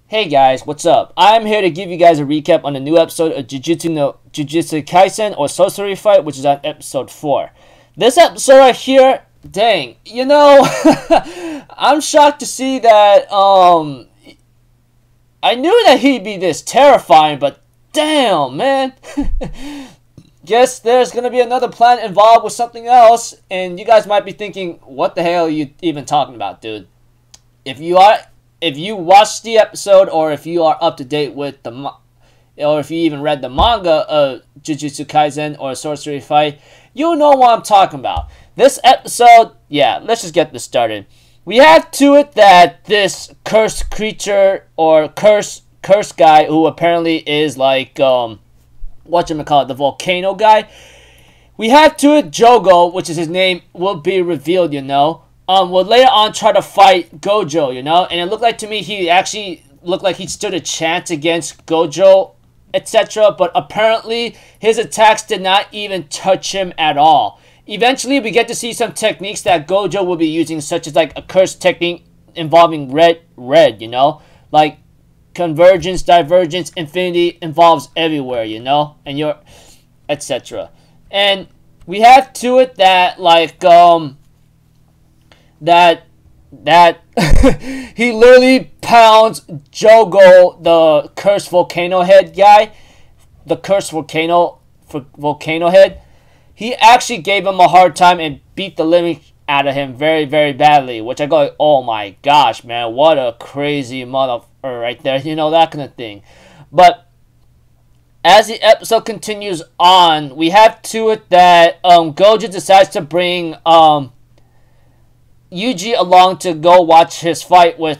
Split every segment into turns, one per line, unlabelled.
Hey guys, what's up? I'm here to give you guys a recap on the new episode of Jujutsu Kaisen or Sorcery Fight, which is on episode 4. This episode right here, dang, I'm shocked to see that, I knew that he'd be this terrifying, but damn, man. Guess there's gonna be another planet involved with something else, and you guys might be thinking, what the hell are you even talking about, dude? If you watched the episode, or if you are up to date with or if you even read the manga of Jujutsu Kaisen or Sorcery Fight, you'll know what I'm talking about. This episode, yeah, let's just get this started. We have to it that this cursed creature or cursed guy, who apparently is like the volcano guy. We have to it Jogo, which is his name, will be revealed, will later on try to fight Gojo, and it looked like to me he actually looked like he stood a chance against Gojo, etc. But apparently his attacks did not even touch him at all. Eventually we get to see some techniques that Gojo will be using, such as like a cursed technique involving red, like convergence, divergence, infinity involves everywhere, and you're etc. And we have to it that like that he literally pounds Jogo, the cursed volcano head guy, the cursed volcano head. He actually gave him a hard time and beat the living out of him very, very badly, which I go, oh my gosh, man, what a crazy motherfucker right there, that kind of thing. But as the episode continues on, we have to it that Gojo decides to bring Yuji along to go watch his fight with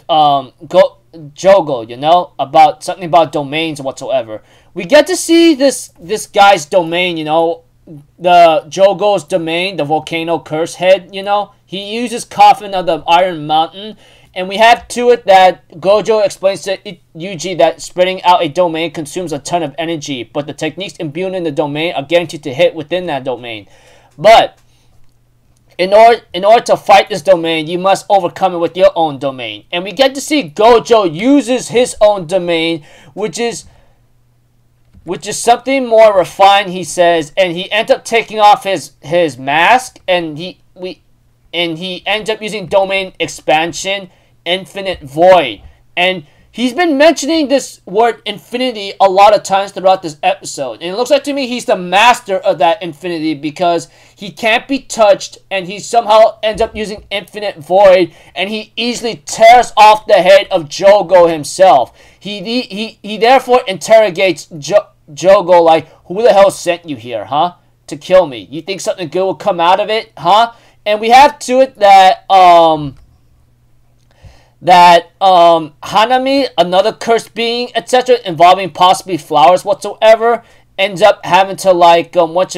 Jogo, about something about domains whatsoever. We get to see this guy's domain, the Jogo's domain, the volcano curse head, He uses Coffin of the Iron Mountain, and we have to it that Gojo explains to Yuji that spreading out a domain consumes a ton of energy, but the techniques imbued in the domain are guaranteed to hit within that domain. But in order to fight this domain, you must overcome it with your own domain. And we get to see Gojo uses his own domain, which is something more refined, he says, and he ends up taking off his mask, and he ends up using domain expansion, infinite void. And he's been mentioning this word infinity a lot of times throughout this episode. And it looks like to me he's the master of that infinity, because he can't be touched, and he somehow ends up using infinite void, and he easily tears off the head of Jogo himself. He therefore interrogates Jogo like, who the hell sent you here, huh? To kill me. You think something good will come out of it, huh? And we have to it that Hanami, another cursed being, etc., involving possibly flowers whatsoever, ends up having to like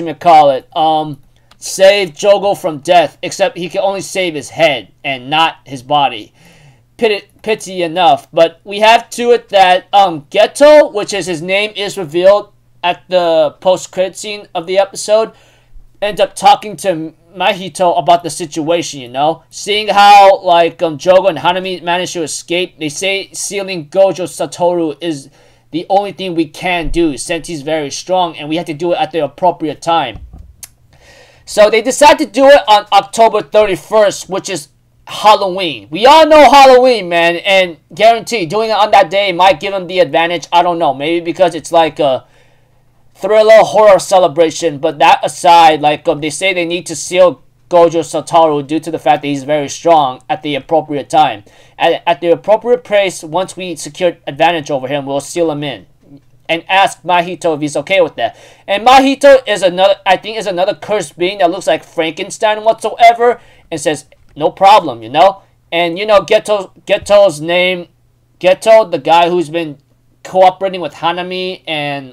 save Jogo from death, except he can only save his head and not his body. Pity enough. But we have to it that Geto, which is his name, is revealed at the post-credit scene of the episode, ends up talking to Mahito about the situation, Seeing how, like, Jogo and Hanami managed to escape, they say sealing Gojo Satoru is the only thing we can do, since he's very strong, and we have to do it at the appropriate time. So they decide to do it on October 31st, which is Halloween. We all know Halloween, man, and guarantee doing it on that day might give them the advantage. I don't know, maybe because it's like a thriller horror celebration. But that aside, like they say they need to seal Gojo Satoru due to the fact that he's very strong at the appropriate time. At the appropriate place, once we secure advantage over him, we'll seal him in and ask Mahito if he's okay with that. And Mahito is another cursed being that looks like Frankenstein whatsoever, and says no problem, And Geto's name, Geto, the guy who's been cooperating with Hanami and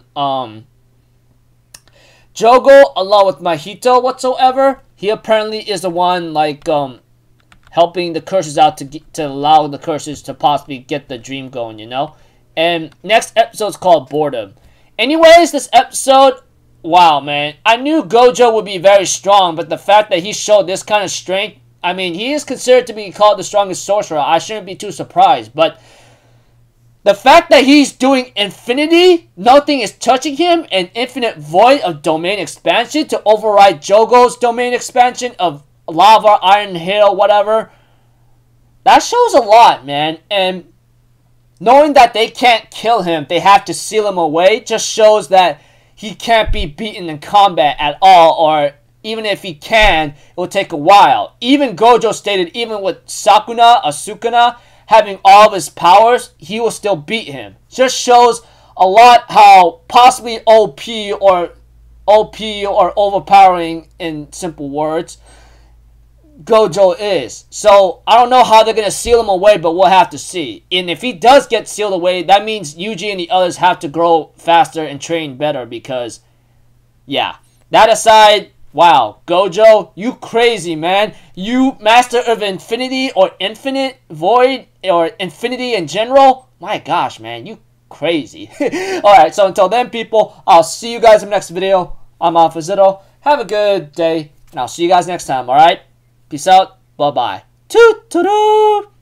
Jogo, along with Mahito whatsoever, he apparently is the one like helping the curses out to allow the curses to possibly get the dream going, And next episode's called Boredom. Anyways, this episode, wow, man, I knew Gojo would be very strong, but the fact that he showed this kind of strength, I mean, he is considered to be called the strongest sorcerer. I shouldn't be too surprised, but The fact that he's doing infinity, nothing is touching him, and infinite void of domain expansion to override Jogo's domain expansion of lava, iron, hail, whatever. That shows a lot, man. And knowing that they can't kill him, they have to seal him away, just shows that he can't be beaten in combat at all, or even if he can, it will take a while. Even Gojo stated, even with Sukuna, having all of his powers, he will still beat him. Just shows a lot how possibly OP or overpowering, in simple words, Gojo is. So I don't know how they're going to seal him away, but we'll have to see. And if he does get sealed away, that means Yuji and the others have to grow faster and train better, because, yeah. That aside, wow, Gojo, you crazy, man. You master of infinity or infinite void or infinity in general. My gosh, man, you crazy. Alright, so until then, people, I'll see you guys in the next video. I'm Alpha Zito. Have a good day, and I'll see you guys next time, alright? Peace out. Bye-bye. Toot-toot-toot.